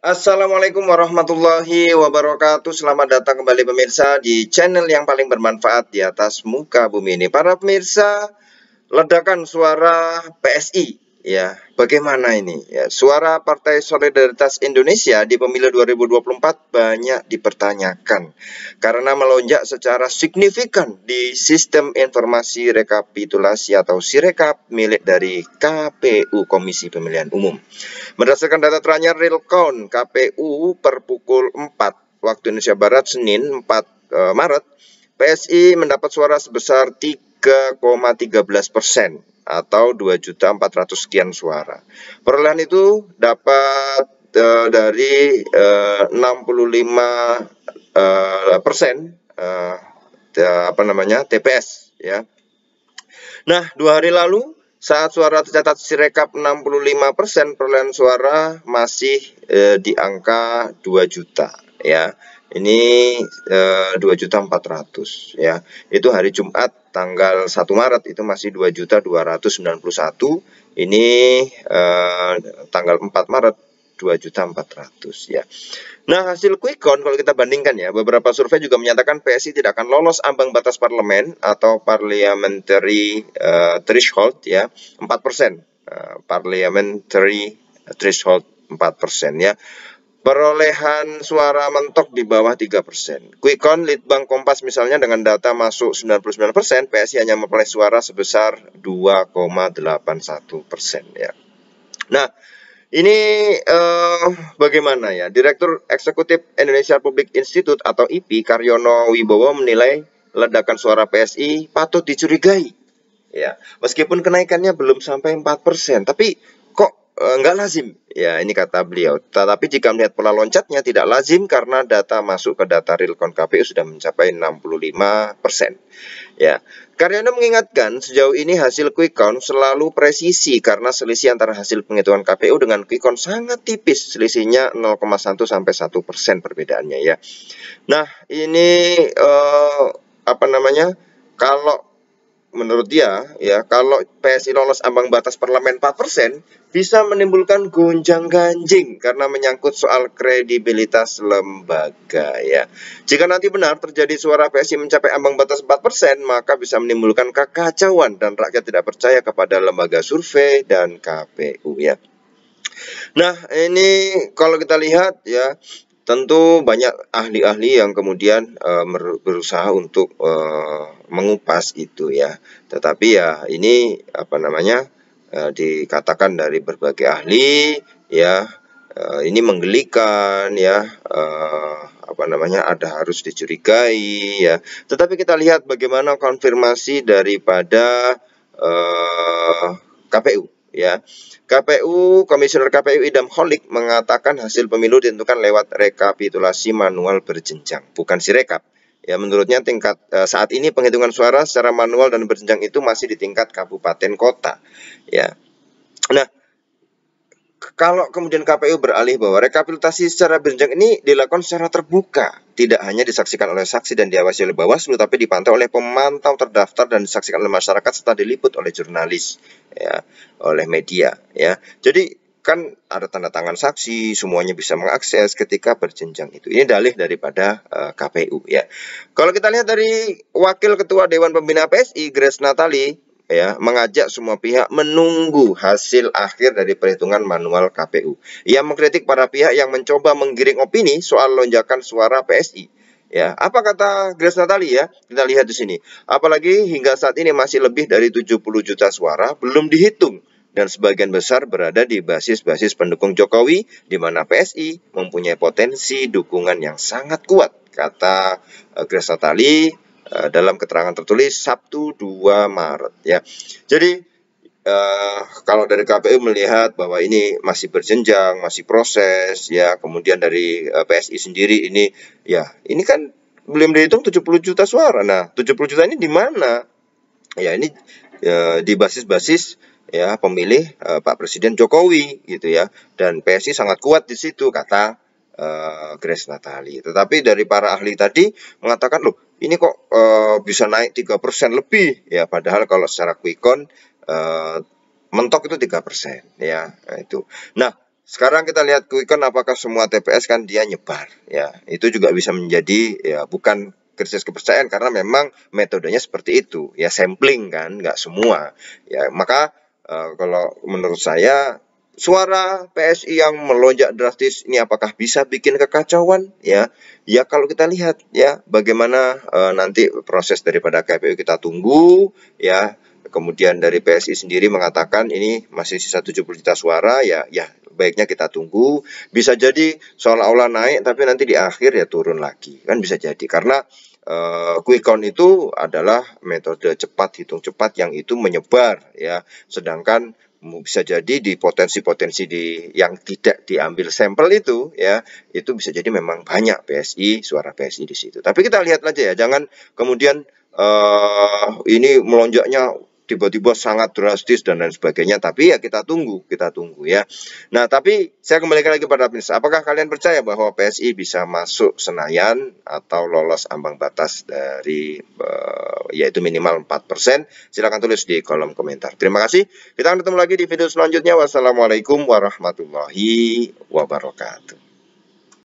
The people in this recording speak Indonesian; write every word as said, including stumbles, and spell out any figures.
Assalamualaikum warahmatullahi wabarakatuh. Selamat datang kembali pemirsa di channel yang paling bermanfaat di atas muka bumi ini. Para pemirsa, ledakan suara P S I, ya, bagaimana ini? Ya, suara Partai Solidaritas Indonesia di pemilu dua ribu dua puluh empat banyak dipertanyakan karena melonjak secara signifikan di sistem informasi rekapitulasi atau Sirekap milik dari K P U Komisi Pemilihan Umum. Berdasarkan data terakhir real count K P U per pukul empat waktu Indonesia Barat Senin empat Maret, P S I mendapat suara sebesar tiga koma satu tiga persen atau dua juta empat ratus sekian suara. Perolehan itu dapat uh, dari uh, enam puluh lima persen uh, uh, apa namanya T P S, ya. Nah, dua hari lalu saat suara tercatat Sirekap enam puluh lima persen, perolehan suara masih eh, di angka dua juta, ya. Ini eh, dua juta empat ratus, ya. Itu hari Jumat tanggal satu Maret itu masih dua juta dua ratus sembilan puluh satu. Ini eh, tanggal empat Maret dua juta empat ratus, ya. Nah, hasil quick count kalau kita bandingkan, ya, beberapa survei juga menyatakan P S I tidak akan lolos ambang batas parlemen atau parliamentary uh, threshold, ya, empat persen. Uh, parliamentary threshold empat persen, ya. Perolehan suara mentok di bawah tiga persen. Quick count Litbang Kompas misalnya dengan data masuk sembilan puluh sembilan persen, P S I hanya memperoleh suara sebesar dua koma delapan satu persen, ya. Nah, ini eh, bagaimana, ya? Direktur Eksekutif Indonesia Public Institute atau I P I Karyono Wibowo menilai ledakan suara P S I patut dicurigai. Ya, meskipun kenaikannya belum sampai empat persen, tapi kok eh, nggak lazim? Ya, ini kata beliau. Tetapi jika melihat pola loncatnya tidak lazim karena data masuk ke data real count K P U sudah mencapai enam puluh lima persen. Ya, Karyono mengingatkan sejauh ini hasil quick count selalu presisi karena selisih antara hasil penghitungan K P U dengan quick count sangat tipis, selisihnya nol koma satu sampai satu persen perbedaannya, ya. Nah, ini eh, apa namanya? Kalau menurut dia, ya, kalau P S I lolos ambang batas parlemen empat persen bisa menimbulkan gonjang-ganjing karena menyangkut soal kredibilitas lembaga, ya. Jika nanti benar terjadi suara P S I mencapai ambang batas empat persen, maka bisa menimbulkan kekacauan dan rakyat tidak percaya kepada lembaga survei dan K P U, ya. Nah, ini kalau kita lihat, ya, tentu banyak ahli-ahli yang kemudian uh, berusaha untuk uh, mengupas itu, ya. Tetapi ya ini apa namanya uh, dikatakan dari berbagai ahli, ya, uh, ini menggelikan, ya, uh, apa namanya ada harus dicurigai, ya. Tetapi kita lihat bagaimana konfirmasi daripada uh, K P U. Ya, K P U, Komisioner K P U Idam Holik mengatakan hasil pemilu ditentukan lewat rekapitulasi manual berjenjang, bukan Sirekap. Ya, menurutnya tingkat eh, saat ini penghitungan suara secara manual dan berjenjang itu masih di tingkat kabupaten kota. Ya, nah, kalau kemudian K P U beralih bahwa rekapitulasi secara berjenjang ini dilakukan secara terbuka, tidak hanya disaksikan oleh saksi dan diawasi oleh Bawaslu, tapi dipantau oleh pemantau terdaftar dan disaksikan oleh masyarakat serta diliput oleh jurnalis, ya, oleh media, ya. Jadi kan ada tanda tangan saksi, semuanya bisa mengakses ketika berjenjang itu. Ini dalih daripada uh, K P U, ya. Kalau kita lihat dari Wakil Ketua Dewan Pembina P S I Grace Natali, ya, mengajak semua pihak menunggu hasil akhir dari perhitungan manual K P U. Ia mengkritik para pihak yang mencoba menggiring opini soal lonjakan suara P S I. Ya, apa kata Grace Natali, ya? Kita lihat di sini. Apalagi hingga saat ini masih lebih dari tujuh puluh juta suara belum dihitung dan sebagian besar berada di basis-basis pendukung Jokowi, di mana P S I mempunyai potensi dukungan yang sangat kuat, kata uh, Grace Natali dalam keterangan tertulis Sabtu dua Maret, ya. Jadi uh, kalau dari K P U melihat bahwa ini masih berjenjang, masih proses, ya. Kemudian dari uh, P S I sendiri ini, ya, ini kan belum dihitung tujuh puluh juta suara. Nah, tujuh puluh juta ini di mana? Ya, ini uh, di basis-basis, ya, pemilih uh, Pak Presiden Jokowi, gitu, ya. Dan P S I sangat kuat di situ, kata uh, Grace Natali. Tetapi dari para ahli tadi mengatakan, loh, ini kok uh, bisa naik tiga persen lebih, ya, padahal kalau secara quick count uh, mentok itu tiga persen, ya. Nah, itu. Nah, sekarang kita lihat quick count apakah semua T P S kan dia nyebar ya. Itu juga bisa menjadi ya bukan krisis kepercayaan karena memang metodenya seperti itu ya, sampling kan, nggak semua ya. Maka uh, kalau menurut saya suara P S I yang melonjak drastis ini apakah bisa bikin kekacauan ya? Ya kalau kita lihat ya bagaimana uh, nanti proses daripada K P U kita tunggu ya. Kemudian dari P S I sendiri mengatakan ini masih sisa tujuh puluh juta suara ya, ya baiknya kita tunggu. Bisa jadi seolah-olah naik tapi nanti di akhir ya turun lagi, kan bisa jadi karena uh, quick count itu adalah metode cepat, hitung cepat yang itu menyebar ya, sedangkan bisa jadi di potensi-potensi di yang tidak diambil sampel itu ya, itu bisa jadi memang banyak P S I, suara P S I di situ. Tapi kita lihat aja ya, jangan kemudian uh, ini melonjaknya tiba-tiba sangat drastis dan lain sebagainya, tapi ya kita tunggu, kita tunggu ya. Nah, tapi saya kembalikan lagi pada pemirsa, apakah kalian percaya bahwa P S I bisa masuk Senayan atau lolos ambang batas dari uh, yaitu minimal empat persen? Silahkan tulis di kolom komentar. Terima kasih, kita akan ketemu lagi di video selanjutnya. Wassalamualaikum warahmatullahi wabarakatuh.